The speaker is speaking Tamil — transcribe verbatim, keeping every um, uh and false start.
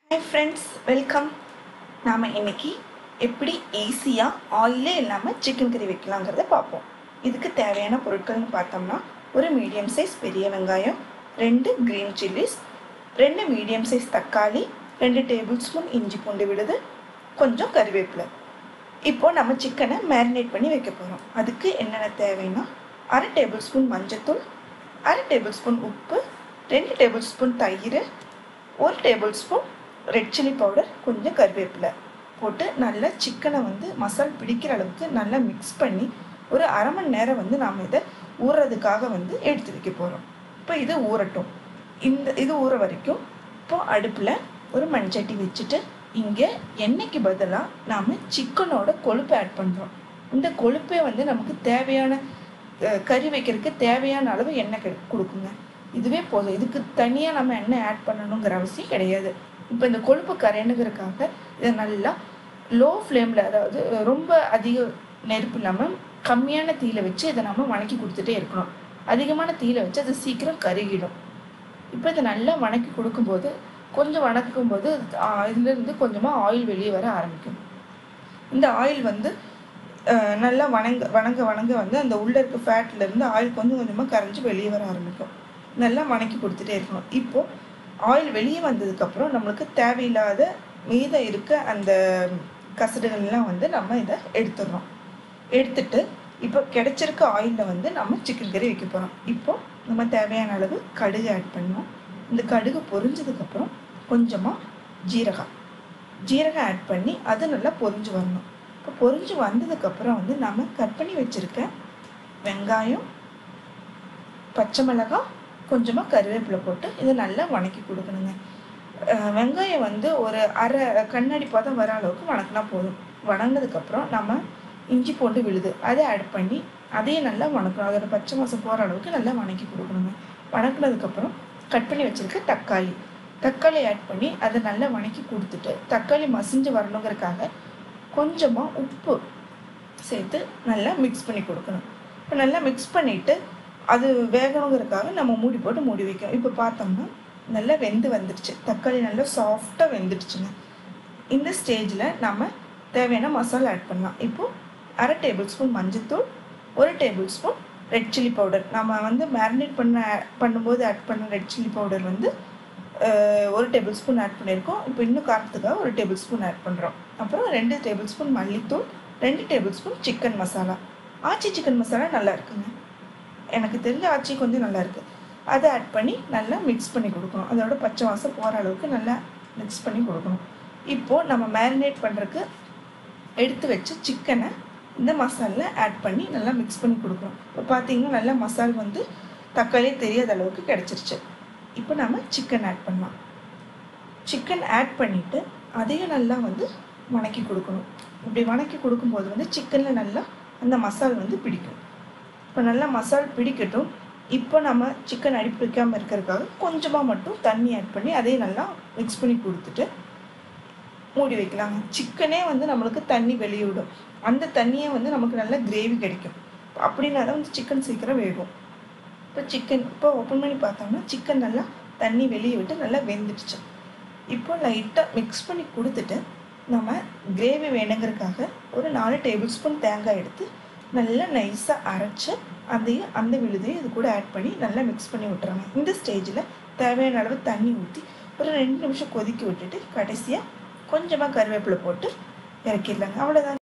Hi friends, welcome. நாம இன்னைக்கு எப்படி ஈஸியா ஆயிலே இல்லாம சிக்கன் கறி வைக்கலாம்ங்கறத பாப்போம். இதுக்கு தேவையான பொருட்கள்னு பார்த்தோம்னா ஒரு மீடியம் சைஸ் பெரிய வெங்காயம், ரெண்டு green chilies, ரெண்டு மீடியம் சைஸ் தக்காளி, ரெண்டு டேபிள்ஸ்பூன் இஞ்சி பூண்டு விழுது, கொஞ்சம் கறிவேப்பிலை. இப்போ நம்ம சிக்கனை மேரினேட் பண்ணி வைக்க போறோம். அதுக்கு என்னென்ன தேவைன்னா அரை டேபிள்ஸ்பூன் மஞ்சள்தூள், அரை டேபிள்ஸ்பூன் உப்பு, ரெண்டு டேபிள்ஸ்பூன் தயிர், ஒரு டேபிள்ஸ்பூன் ரெட் சில்லி பவுடர், கொஞ்சம் கறிவேப்பிலை போட்டு நல்லா சிக்கனை வந்து மசால் பிடிக்கிற அளவுக்கு நல்லா மிக்ஸ் பண்ணி ஒரு அரை மணி நேரம் வந்து நாம் இதை ஊறுறதுக்காக வந்து எடுத்து வைக்க போகிறோம். இப்போ இது ஊறட்டும். இந்த இது ஊற வரைக்கும் இப்போ அடுப்பில் ஒரு மண்சட்டி வச்சுட்டு இங்கே எண்ணெய்க்கு பதிலாக நாம் சிக்கனோட கொழுப்பை ஆட் பண்ணுறோம். இந்த கொழுப்பை வந்து நமக்கு தேவையான கறி வைக்கிறதுக்கு தேவையான அளவு எண்ணெய் கெ கொடுக்குங்க. இதுவே போதும். இதுக்கு தனியாக நம்ம எண்ணெய் ஆட் பண்ணணுங்கிற அவசியம் கிடையாது. இப்போ இந்த கொழுப்பு கரையணுங்கிறதுக்காக இதை நல்லா லோ ஃப்ளேமில், அதாவது ரொம்ப அதிக நெருப்பு இல்லாமல் கம்மியான தீயில வச்சு இதை நம்ம வணக்கி கொடுத்துட்டே இருக்கணும். அதிகமான தீயில வச்சு அது சீக்கிரம் கருகிடும். இப்போ இதை நல்லா வணக்கி கொடுக்கும்போது கொஞ்சம் வணக்கும்போது இதுலேருந்து கொஞ்சமாக ஆயில் வெளியே வர ஆரம்பிக்கும். இந்த ஆயில் வந்து நல்லா வணங்க வணங்க வணங்க வந்து அந்த உள்ளே இருக்க ஃபேட்லேருந்து ஆயில் கொஞ்சம் கொஞ்சமாக கரைஞ்சி வெளியே வர ஆரம்பிக்கும். நல்லா வணக்கி கொடுத்துட்டே இருக்கணும். இப்போது ஆயில் வெளியே வந்ததுக்கப்புறம் நம்மளுக்கு தேவையில்லாத மீதம் இருக்க அந்த கசடுகள்லாம் வந்து நம்ம இதை எடுத்துடுறோம். எடுத்துட்டு இப்போ கிடைச்சிருக்க ஆயிலில் வந்து நம்ம சிக்கன் கறி வைக்க போகிறோம். இப்போது நம்ம தேவையான அளவு கடுகு ஆட் பண்ணோம். இந்த கடுகு பொரிஞ்சதுக்கப்புறம் கொஞ்சமாக ஜீரகம் ஜீரகம் ஆட் பண்ணி அது நல்லா பொரிஞ்சு வரணும். இப்போ பொரிஞ்சு வந்ததுக்கப்புறம் வந்து நம்ம கட் பண்ணி வச்சுருக்க வெங்காயம், பச்சை மிளகாய், கொஞ்சமாக கருவேப்பிலை போட்டு இதை நல்லா வணக்கி கொடுக்கணுங்க. வெங்காயம் வந்து ஒரு அரை கண்ணாடி பதம் வர அளவுக்கு வணக்கினா போதும். வணங்கினதுக்கப்புறம் நம்ம இஞ்சி பூண்டு விழுது அதை ஆட் பண்ணி அதையும் நல்லா வணக்கணும். அதோட பச்சை மாசம் போகிற அளவுக்கு நல்லா வணக்கி கொடுக்கணுங்க. வணக்கினதுக்கப்புறம் கட் பண்ணி வச்சுருக்க தக்காளி தக்காளி ஆட் பண்ணி அதை நல்லா வணக்கி கொடுத்துட்டு தக்காளி மசிஞ்சு வரணுங்கிறதுக்காக கொஞ்சமாக உப்பு சேர்த்து நல்லா மிக்ஸ் பண்ணி கொடுக்கணும். இப்போ நல்லா மிக்ஸ் பண்ணிவிட்டு அது வேகணுங்கிறதுக்காக நம்ம மூடி போட்டு மூடி வைக்கணும். இப்போ பார்த்தோம்னா நல்லா வெந்து வந்துடுச்சு. தக்காளி நல்லா சாஃப்டாக வெந்துடுச்சுங்க. இந்த ஸ்டேஜில் நம்ம தேவையான மசாலா ஆட் பண்ணலாம். இப்போது அரை டேபிள் ஸ்பூன் மஞ்சள்தூள், ஒரு tablespoon red chilli powder. நம்ம வந்து மேரினேட் பண்ண பண்ணும்போது ஆட் பண்ண ரெட் சில்லி பவுடர் வந்து ஒரு டேபிள் ஸ்பூன் ஆட் பண்ணியிருக்கோம். இப்போ இன்னும் காரத்துக்காக ஒரு டேபிள் ஸ்பூன் ஆட் பண்ணுறோம். அப்புறம் ரெண்டு டேபிள் ஸ்பூன் மல்லித்தூள், ரெண்டு tablespoon chicken masala. Aachi chicken masala நல்லா இருக்குங்க. எனக்கு தெரிஞ்ச ஆச்சி கொஞ்சம் நல்லா இருக்குது. அதை ஆட் பண்ணி நல்லா மிக்ஸ் பண்ணி கொடுக்கணும். அதோட பச்சை வாசம் போகிற அளவுக்கு நல்லா மிக்ஸ் பண்ணி கொடுக்கணும். இப்போது நம்ம மேரினேட் பண்ணுறதுக்கு எடுத்து வச்சு சிக்கனை இந்த மசாலில் ஆட் பண்ணி நல்லா மிக்ஸ் பண்ணி கொடுக்கணும். இப்போ பார்த்தீங்கன்னா நல்லா மசால் வந்து தக்காளியே தெரியாத அளவுக்கு கிடச்சிருச்சு. இப்போ நம்ம சிக்கன் ஆட் பண்ணலாம். சிக்கன் ஆட் பண்ணிவிட்டு அதையும் நல்லா வந்து வணக்கி கொடுக்கணும். இப்படி வணக்கி கொடுக்கும்போது வந்து சிக்கனில் நல்லா அந்த மசால் வந்து பிடிக்கும். இப்போ நல்லா மசால் பிடிக்கட்டும். இப்போ நம்ம சிக்கன் அடி பிடிக்காமல் இருக்கிறதுக்காக கொஞ்சமாக மட்டும் தண்ணி ஆட் பண்ணி அதையும் நல்லா மிக்ஸ் பண்ணி கொடுத்துட்டு மூடி வைக்கலாங்க. சிக்கனே வந்து நம்மளுக்கு தண்ணி வெளியே விடும். அந்த தண்ணியே வந்து நமக்கு நல்லா கிரேவி கிடைக்கும். அப்படின்னா தான் வந்து சிக்கன் சீக்கிரம் வேகும். இப்போ சிக்கன் இப்போ ஓப்பன் பண்ணி பார்த்தோம்னா சிக்கன் நல்லா தண்ணி வெளியே விட்டு நல்லா வெந்துடுச்சு. இப்போ லைட்டாக மிக்ஸ் பண்ணி கொடுத்துட்டு நம்ம கிரேவி வேணுங்கிறதுக்காக ஒரு நாலு டேபிள் ஸ்பூன் தேங்காய் எடுத்து நல்லா நைஸாக அரைச்சி அதையும் அந்த விழுதையும் இது கூட ஆட் பண்ணி நல்லா மிக்ஸ் பண்ணி விட்டுறாங்க. இந்த ஸ்டேஜில் தேவையான அளவு தண்ணி ஊற்றி ஒரு ரெண்டு நிமிஷம் கொதிக்க விட்டுட்டு கடைசியாக கொஞ்சமாக கருவேப்பிலை போட்டு இறக்கிடலாங்க. அவ்வளோதான்.